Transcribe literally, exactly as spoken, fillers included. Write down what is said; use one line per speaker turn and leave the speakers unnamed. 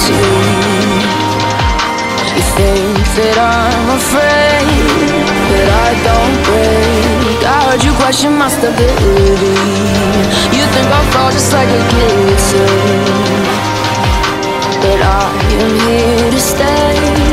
see. You think that I'm afraid, but I don't break. I heard you question my stability. You think I'll fall just like a guillotine, but I am here to stay.